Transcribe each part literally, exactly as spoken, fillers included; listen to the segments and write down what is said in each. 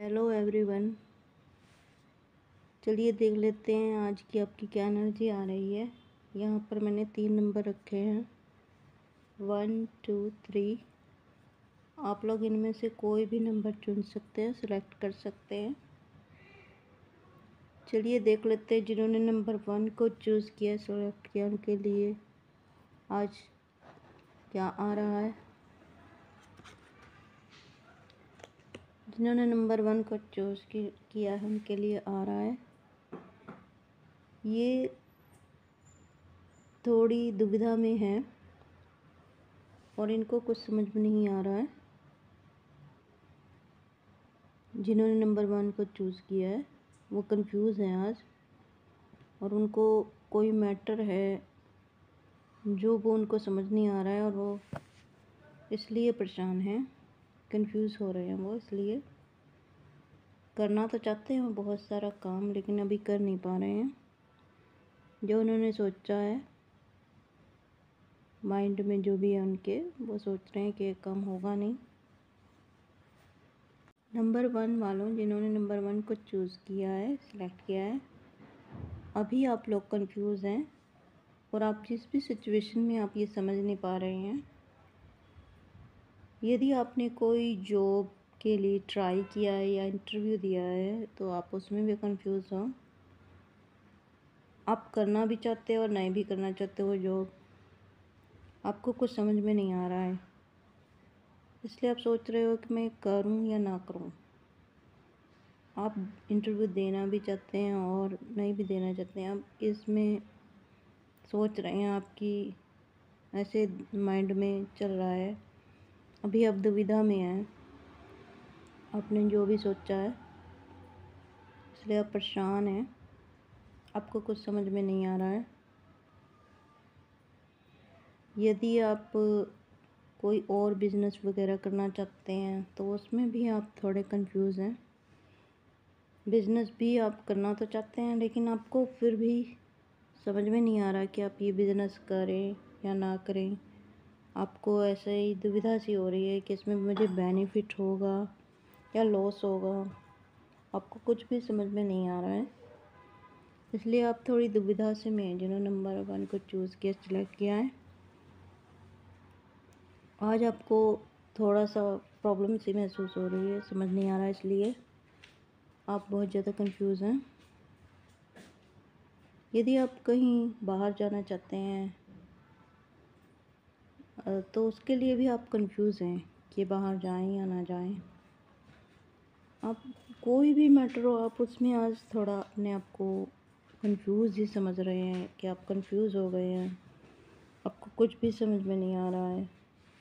Hello everyone, चलिए देख लेते हैं आज की आपकी क्या एनर्जी आ रही है। यहाँ पर मैंने तीन नंबर रखे हैं, वन टू थ्री। आप लोग इनमें से कोई भी नंबर चुन सकते हैं, सिलेक्ट कर सकते हैं। चलिए देख लेते हैं जिन्होंने नंबर वन को चूज़ किया, सिलेक्ट किया, उनके लिए आज क्या आ रहा है। जिन्होंने नंबर वन को चूज़ किया है उनके लिए आ रहा है, ये थोड़ी दुविधा में है और इनको कुछ समझ में नहीं आ रहा है। जिन्होंने नंबर वन को चूज़ किया है वो कंफ्यूज हैं आज, और उनको कोई मैटर है जो वो उनको समझ नहीं आ रहा है, और वो इसलिए परेशान हैं, कंफ्यूज हो रहे हैं। वो इसलिए करना तो चाहते हैं वो बहुत सारा काम, लेकिन अभी कर नहीं पा रहे हैं। जो उन्होंने सोचा है माइंड में, जो भी है उनके, वो सोच रहे हैं कि ये काम होगा नहीं। नंबर वन वालों, जिन्होंने नंबर वन को चूज़ किया है, सिलेक्ट किया है, अभी आप लोग कंफ्यूज हैं और आप जिस भी सिचुएशन में आप ये समझ नहीं पा रहे हैं। यदि आपने कोई जॉब के लिए ट्राई किया है या इंटरव्यू दिया है तो आप उसमें भी कंफ्यूज हो। आप करना भी चाहते हो और नहीं भी करना चाहते हो जॉब, आपको कुछ समझ में नहीं आ रहा है, इसलिए आप सोच रहे हो कि मैं करूं या ना करूं। आप इंटरव्यू देना भी चाहते हैं और नहीं भी देना चाहते हैं। आप इसमें सोच रहे हैं, आपकी ऐसे माइंड में चल रहा है। अभी आप दुविधा में हैं, आपने जो भी सोचा है, इसलिए आप परेशान हैं, आपको कुछ समझ में नहीं आ रहा है। यदि आप कोई और बिज़नेस वगैरह करना चाहते हैं तो उसमें भी आप थोड़े कंफ्यूज हैं। बिज़नेस भी आप करना तो चाहते हैं, लेकिन आपको फिर भी समझ में नहीं आ रहा कि आप ये बिज़नेस करें या ना करें। आपको ऐसे ही दुविधा सी हो रही है कि इसमें मुझे बेनिफिट होगा या लॉस होगा, आपको कुछ भी समझ में नहीं आ रहा है, इसलिए आप थोड़ी दुविधा से में हैं। जिन्होंने नंबर वन को चूज़ किया, सिलेक्ट किया है, आज आपको थोड़ा सा प्रॉब्लम सी महसूस हो रही है, समझ नहीं आ रहा है, इसलिए आप बहुत ज़्यादा कंफ्यूज हैं। यदि आप कहीं बाहर जाना चाहते हैं तो उसके लिए भी आप कंफ्यूज हैं कि बाहर जाएं या ना जाएं। आप कोई भी मैटर हो, आप उसमें आज थोड़ा अपने आप को कंफ्यूज ही समझ रहे हैं कि आप कंफ्यूज हो गए हैं, आपको कुछ भी समझ में नहीं आ रहा है।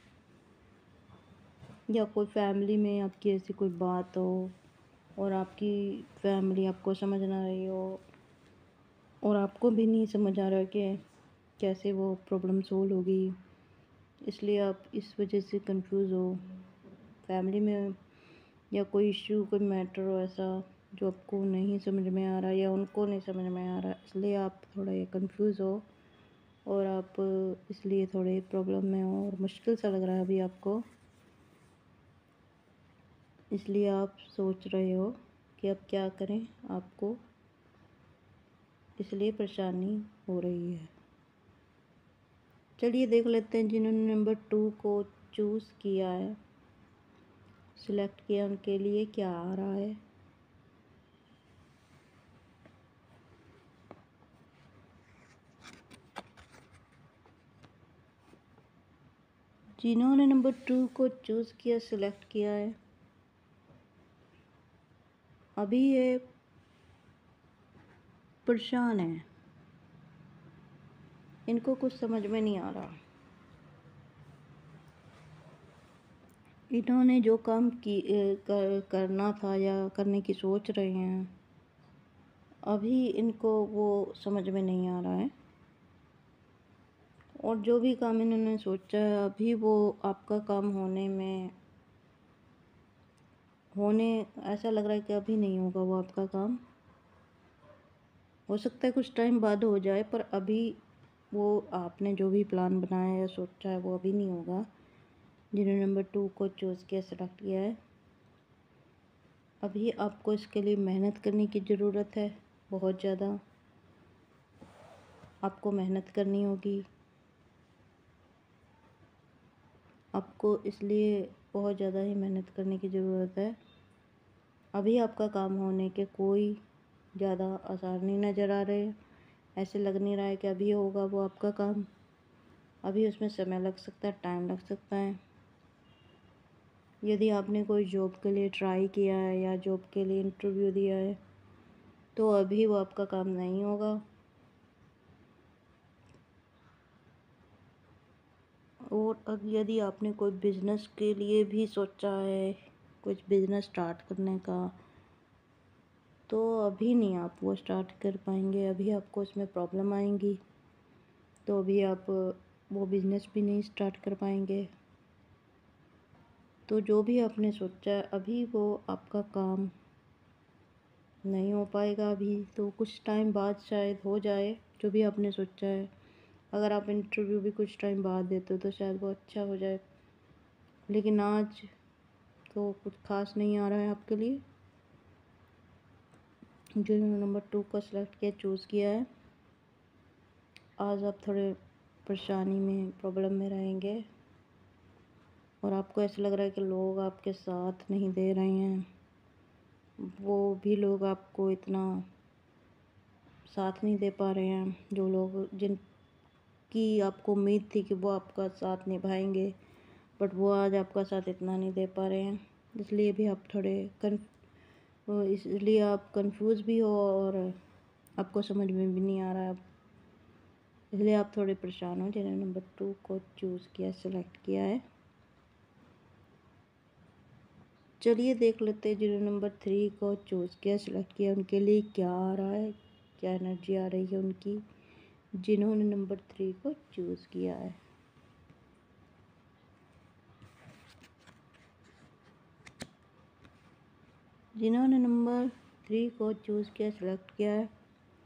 या कोई फैमिली में आपकी ऐसी कोई बात हो और आपकी फैमिली आपको समझ ना रही हो, और आपको भी नहीं समझ आ रहा कि कैसे वो प्रॉब्लम सोल्व होगी, इसलिए आप इस वजह से कंफ्यूज हो। फैमिली में या कोई इश्यू, कोई मैटर हो ऐसा जो आपको नहीं समझ में आ रहा या उनको नहीं समझ में आ रहा, इसलिए आप थोड़े कंफ्यूज हो और आप इसलिए थोड़े प्रॉब्लम में हो और मुश्किल सा लग रहा है अभी आपको, इसलिए आप सोच रहे हो कि अब क्या करें, आपको इसलिए परेशानी हो रही है। चलिए देख लेते हैं जिन्होंने नंबर टू को चूज़ किया है, सिलेक्ट किया, उनके लिए क्या आ रहा है। जिन्होंने नंबर टू को चूज़ किया, सिलेक्ट किया है, अभी ये परेशान है, इनको कुछ समझ में नहीं आ रहा। इन्होंने जो काम की कर, करना था या करने की सोच रहे हैं, अभी इनको वो समझ में नहीं आ रहा है, और जो भी काम इन्होंने सोचा है अभी वो आपका काम होने में होने ऐसा लग रहा है कि अभी नहीं होगा वो आपका काम। हो सकता है कुछ टाइम बाद हो जाए, पर अभी वो आपने जो भी प्लान बनाया या सोचा है वो अभी नहीं होगा। जिन्होंने नंबर टू को चूज़ किया, सेलेक्ट किया है, अभी आपको इसके लिए मेहनत करने की ज़रूरत है, बहुत ज़्यादा आपको मेहनत करनी होगी। आपको इसलिए बहुत ज़्यादा ही मेहनत करने की ज़रूरत है। अभी आपका काम होने के कोई ज़्यादा आसार नहीं नज़र आ रहे। ऐसे लग नहीं रहा है कि अभी होगा वो आपका काम। अभी उसमें समय लग सकता है, टाइम लग सकता है। यदि आपने कोई जॉब के लिए ट्राई किया है या जॉब के लिए इंटरव्यू दिया है तो अभी वो आपका काम नहीं होगा। और अब यदि आपने कोई बिज़नेस के लिए भी सोचा है, कुछ बिज़नेस स्टार्ट करने का, तो अभी नहीं आप वो स्टार्ट कर पाएंगे। अभी आपको उसमें प्रॉब्लम आएंगी, तो अभी आप वो बिज़नेस भी नहीं स्टार्ट कर पाएंगे। तो जो भी आपने सोचा है अभी वो आपका काम नहीं हो पाएगा। अभी तो कुछ टाइम बाद शायद हो जाए जो भी आपने सोचा है। अगर आप इंटरव्यू भी कुछ टाइम बाद देते हो तो शायद वो अच्छा हो जाए, लेकिन आज तो कुछ खास नहीं आ रहा है आपके लिए। जिन्होंने नंबर टू को सिलेक्ट किया, चूज़ किया है, आज आप थोड़े परेशानी में, प्रॉब्लम में रहेंगे और आपको ऐसा लग रहा है कि लोग आपके साथ नहीं दे रहे हैं। वो भी लोग आपको इतना साथ नहीं दे पा रहे हैं, जो लोग जिनकी आपको उम्मीद थी कि वो आपका साथ निभाएंगे, बट वो आज आपका साथ इतना नहीं दे पा रहे हैं। इसलिए भी आप थोड़े कन इसलिए आप कंफ्यूज भी हो और आपको समझ में भी नहीं आ रहा है, इसलिए आप थोड़े परेशान हो। जिन्होंने नंबर टू को चूज़ किया, सेलेक्ट किया है, चलिए देख लेते हैं जिन्होंने नंबर थ्री को चूज़ किया, सेलेक्ट किया, उनके लिए क्या आ रहा है, क्या एनर्जी आ रही है उनकी, जिन्होंने नंबर थ्री को चूज़ किया है। जिन्होंने नंबर थ्री को चूज़ किया, सेलेक्ट किया है,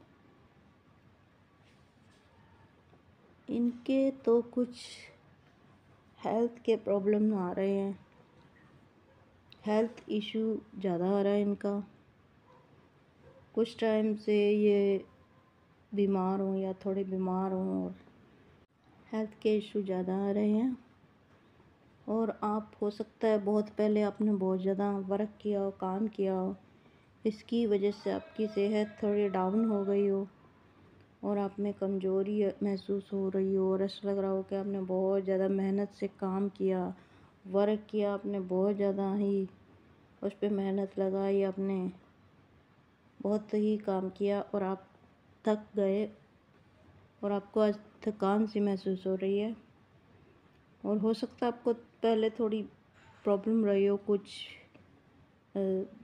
इनके तो कुछ हेल्थ के प्रॉब्लम आ रहे हैं। हेल्थ इशू ज़्यादा आ रहा है इनका। कुछ टाइम से ये बीमार हों या थोड़े बीमार हों और हेल्थ के इशू ज़्यादा आ रहे हैं। और आप, हो सकता है बहुत पहले आपने बहुत ज़्यादा वर्क किया हो, काम किया हो, इसकी वजह से आपकी सेहत थोड़ी डाउन हो गई हो और आप में कमज़ोरी महसूस हो रही हो और ऐसा लग रहा हो कि आपने बहुत ज़्यादा मेहनत से काम किया, वर्क किया, आपने बहुत ज़्यादा ही उस पर मेहनत लगाई, आपने बहुत ही काम किया और आप थक गए और आपको आज थकान सी महसूस हो रही है। और हो सकता है आपको पहले थोड़ी प्रॉब्लम रही हो, कुछ आ,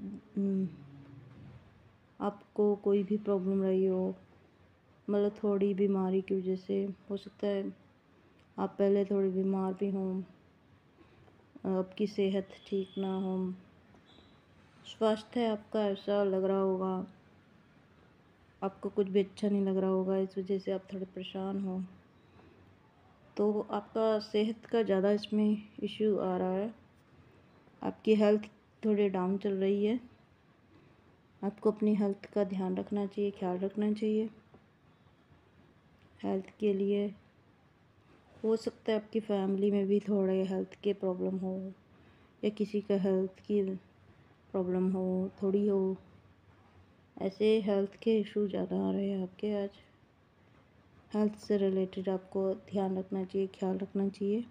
आपको कोई भी प्रॉब्लम रही हो, मतलब थोड़ी बीमारी की वजह से। हो सकता है आप पहले थोड़ी बीमार भी हों, आपकी सेहत ठीक ना हो, स्वास्थ्य आपका ऐसा लग रहा होगा, आपको कुछ भी अच्छा नहीं लग रहा होगा, इस वजह से आप थोड़े परेशान हो। तो आपका सेहत का ज़्यादा इसमें इश्यू आ रहा है, आपकी हेल्थ थोड़ी डाउन चल रही है। आपको अपनी हेल्थ का ध्यान रखना चाहिए, ख्याल रखना चाहिए। हेल्थ के लिए हो सकता है आपकी फैमिली में भी थोड़े हेल्थ के प्रॉब्लम हो या किसी का हेल्थ की प्रॉब्लम हो, थोड़ी हो, ऐसे हेल्थ के इशू ज़्यादा आ रहे हैं आपके आज। हेल्थ से रिलेटेड आपको ध्यान रखना चाहिए, ख्याल रखना चाहिए।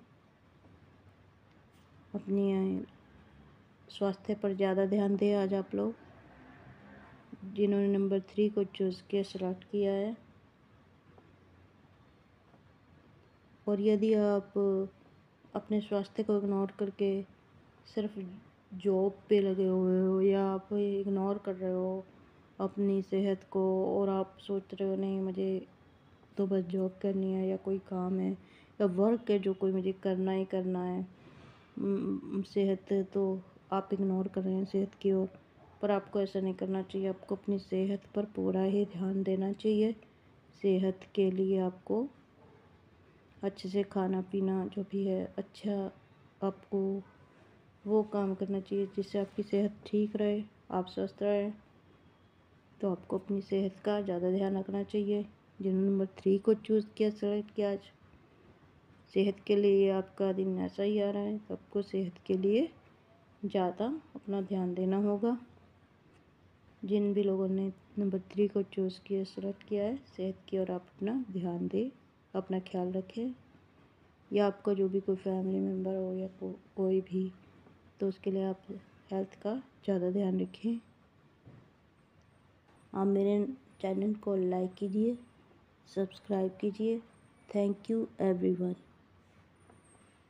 अपनी स्वास्थ्य पर ज़्यादा ध्यान दें आज आप लोग, जिन्होंने नंबर थ्री को चूज़ किया, सेलेक्ट किया है। और यदि आप अपने स्वास्थ्य को इग्नोर करके सिर्फ जॉब पे लगे हुए हो या आप इग्नोर कर रहे हो अपनी सेहत को और आप सोच रहे हो नहीं मुझे तो बस जॉब करनी है या कोई काम है या वर्क है जो कोई मुझे करना ही करना है, सेहत तो आप इग्नोर कर रहे हैं सेहत की ओर। पर आपको ऐसा नहीं करना चाहिए, आपको अपनी सेहत पर पूरा ही ध्यान देना चाहिए। सेहत के लिए आपको अच्छे से खाना पीना जो भी है अच्छा, आपको वो काम करना चाहिए जिससे आपकी सेहत ठीक रहे। आप स्वस्थ रहें। तो आपको अपनी सेहत का ज़्यादा ध्यान रखना चाहिए। जिन्होंने नंबर थ्री को चूज़ किया, सेलेक्ट किया, आज सेहत के लिए आपका दिन ऐसा ही आ रहा है, तो आपको सेहत के लिए ज़्यादा अपना ध्यान देना होगा। जिन भी लोगों ने नंबर थ्री को चूज़ किया, सेलेक्ट किया है सेहत की, और आप अपना ध्यान दें, अपना ख्याल रखें, या आपका जो भी कोई फैमिली मेम्बर हो या को, कोई भी, तो उसके लिए आप हेल्थ का ज़्यादा ध्यान रखें। आप मेरे चैनल को लाइक कीजिए, सब्सक्राइब कीजिए। Thank you everyone.